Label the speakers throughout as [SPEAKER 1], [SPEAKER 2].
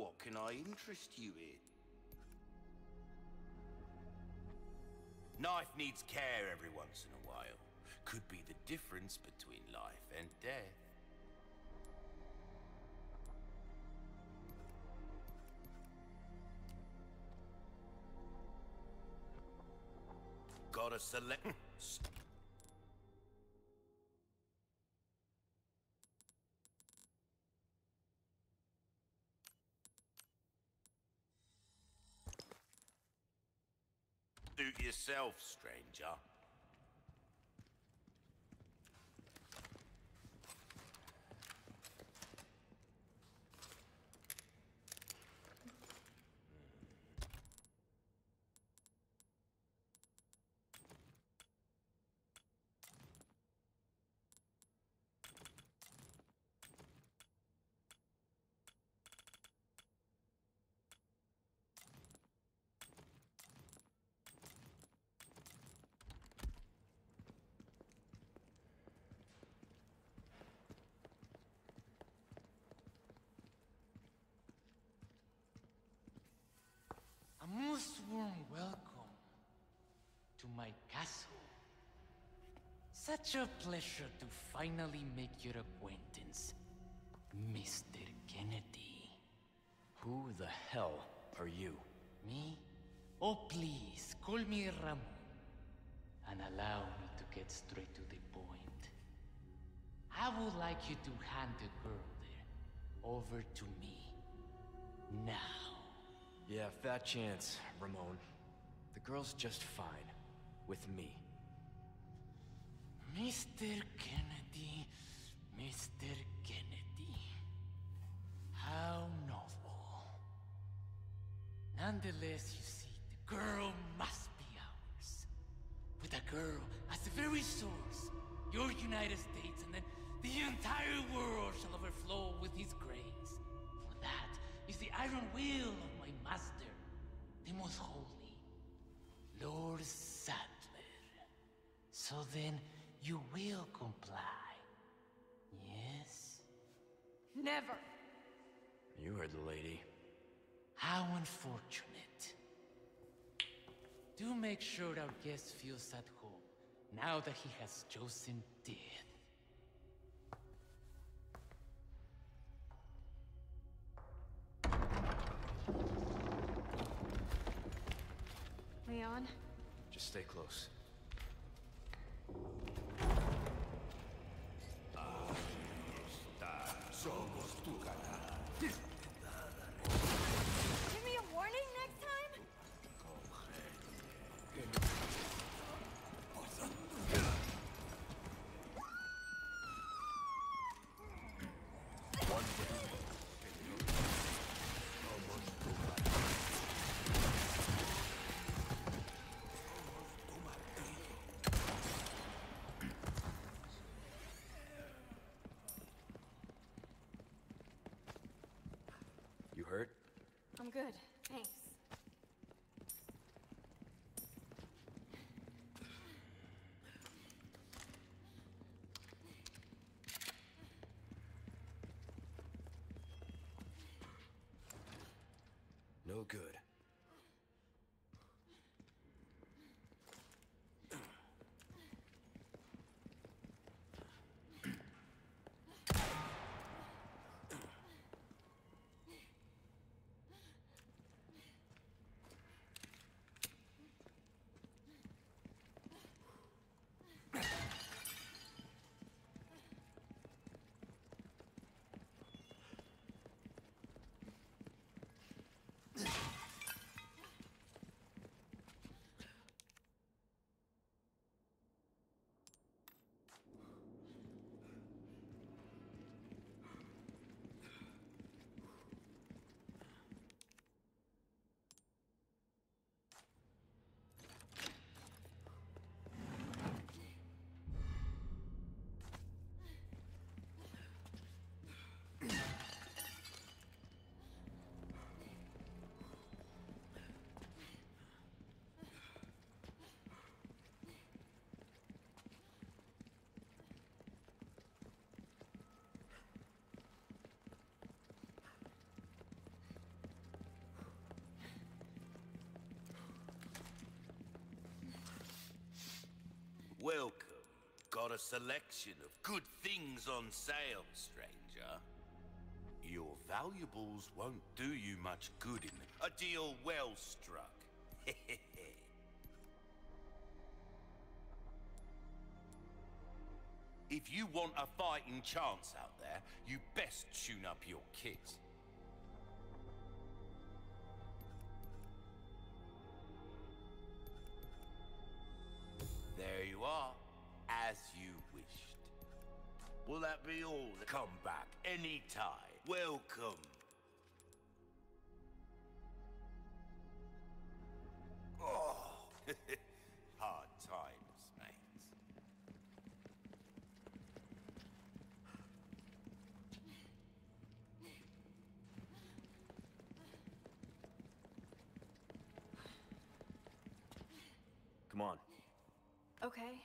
[SPEAKER 1] What can I interest you in? Knife needs care every once in a while. Could be the difference between life and death. Gotta select... Suit yourself, stranger.
[SPEAKER 2] A most warm welcome to my castle. Such a pleasure to finally make your acquaintance, Mr. Kennedy.
[SPEAKER 3] Who the hell are you?
[SPEAKER 2] Me? Oh, please, call me Ramon. And allow me to get straight to the point. I would like you to hand the girl there over to me. Now.
[SPEAKER 3] Yeah, fat chance, Ramon. The girl's just fine. With me.
[SPEAKER 2] Mr. Kennedy, Mr. Kennedy. How novel. Nonetheless, you see, the girl must be ours. With a girl as the very source, your United States and then the entire world shall overflow with his grace. For that is the iron will of my master, the most holy, Lord Sadler. So then, you will comply, yes?
[SPEAKER 4] Never!
[SPEAKER 3] You heard the lady.
[SPEAKER 2] How unfortunate. Do make sure our guest feels at home, now that he has chosen death.
[SPEAKER 4] Leon?
[SPEAKER 3] Just stay close.
[SPEAKER 1] Somos tu canal.
[SPEAKER 4] Give me a warning next time?
[SPEAKER 1] One day.
[SPEAKER 3] You hurt?
[SPEAKER 4] I'm good, thanks.
[SPEAKER 3] No good.
[SPEAKER 1] got a selection of good things on sale, stranger. Your valuables won't do you much good in a deal well struck. If you want a fighting chance out there, you best tune up your kit. There you are, as you wished. Will that be all? Come back anytime. Welcome. Oh, hard times, mate.
[SPEAKER 3] Come on.
[SPEAKER 4] Okay.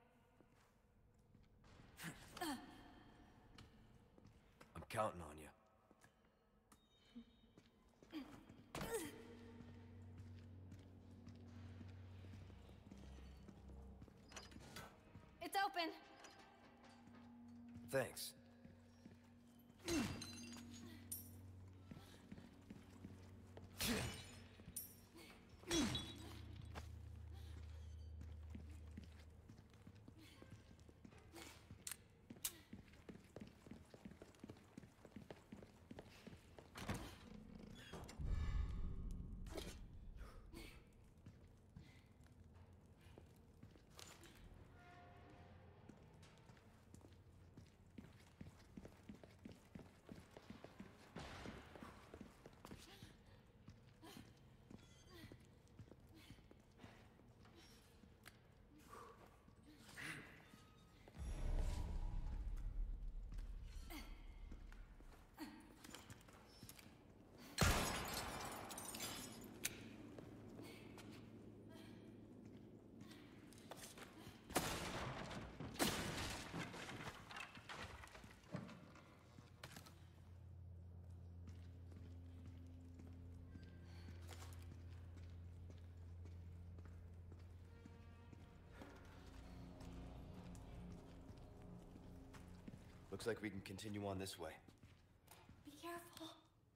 [SPEAKER 3] I'm counting on you.
[SPEAKER 4] It's open.
[SPEAKER 3] Thanks. Looks like we can continue on this way.
[SPEAKER 4] Be careful.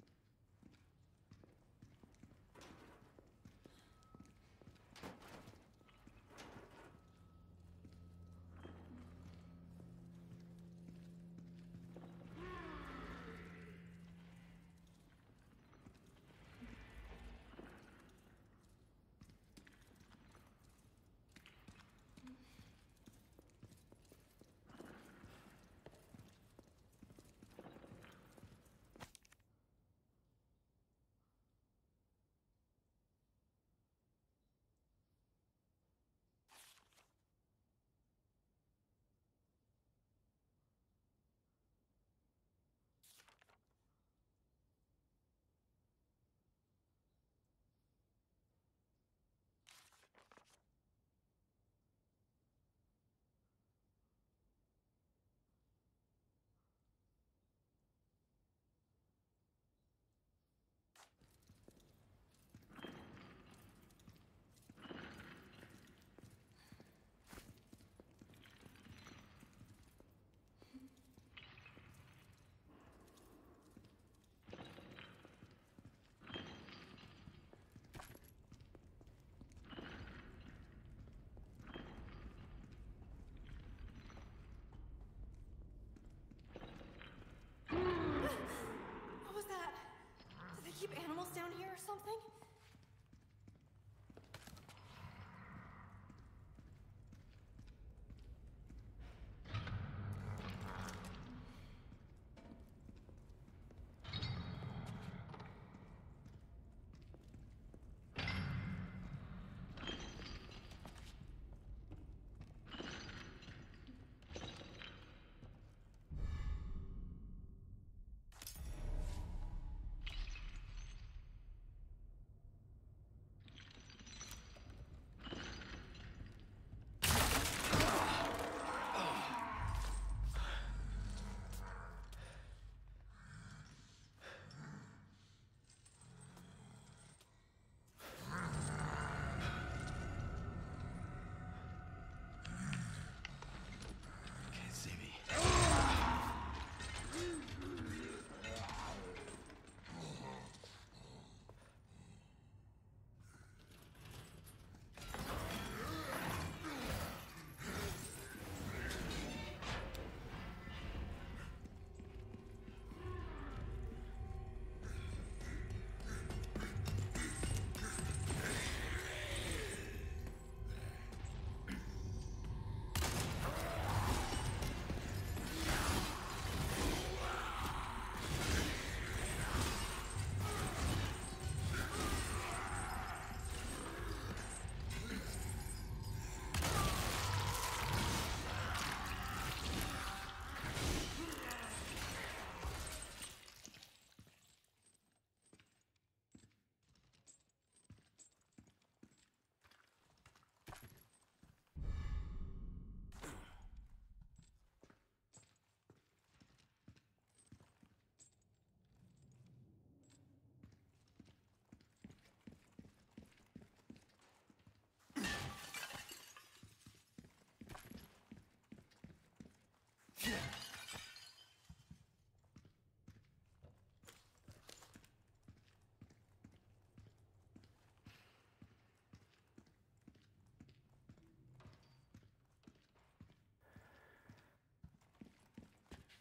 [SPEAKER 4] What was that? Do they keep animals down here or something?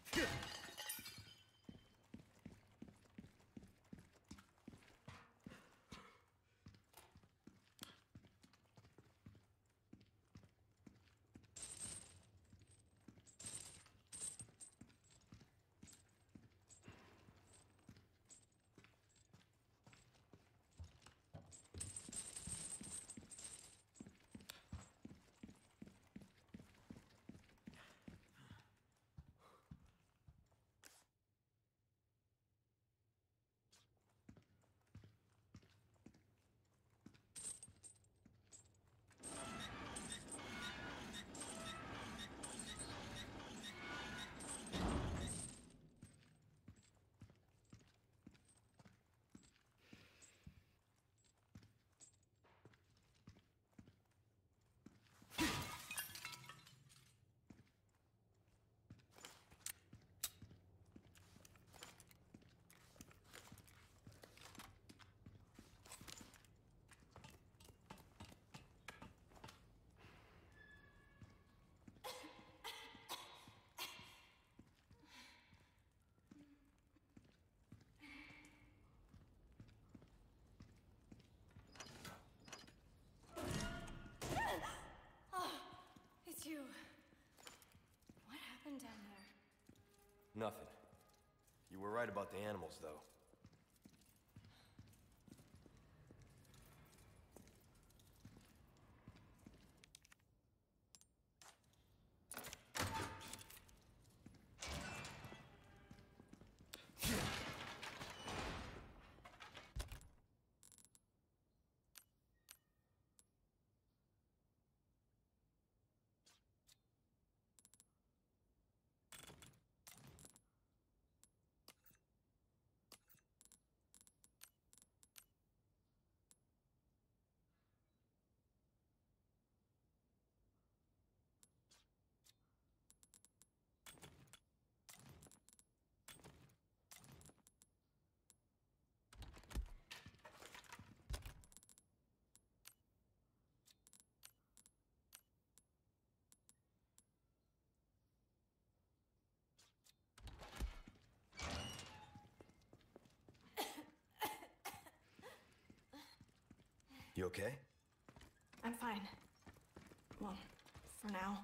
[SPEAKER 4] It's you. What happened down there?
[SPEAKER 3] Nothing. You were right about the animals, though. You okay?
[SPEAKER 4] I'm fine. Well, for now.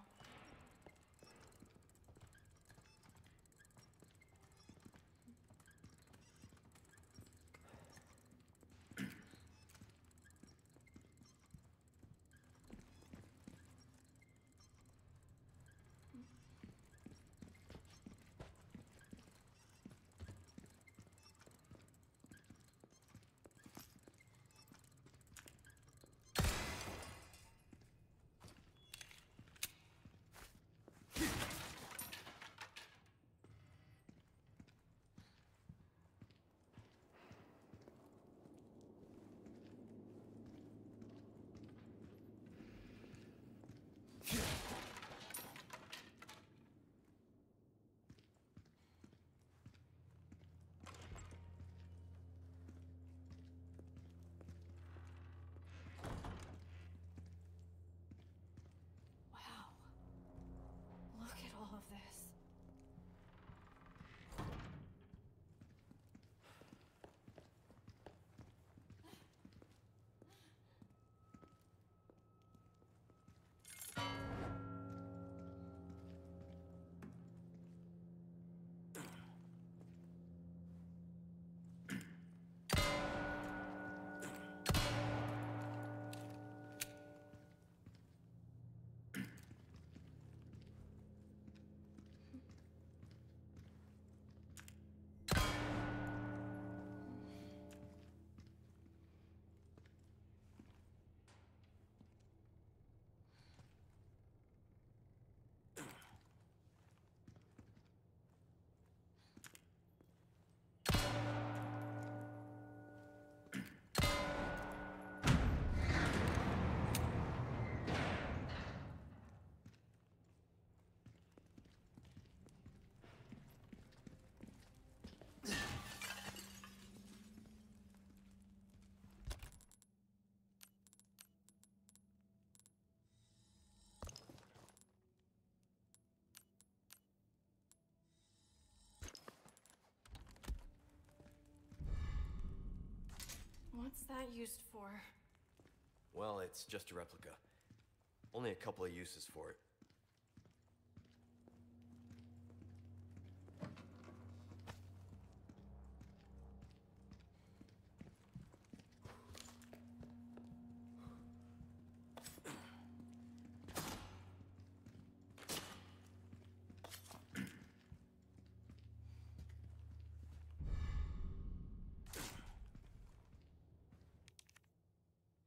[SPEAKER 4] What's that used for?
[SPEAKER 3] Well, it's just a replica. Only a couple of uses for it.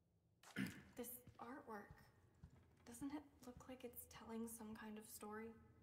[SPEAKER 4] This artwork, doesn't it look like it's telling some kind of story?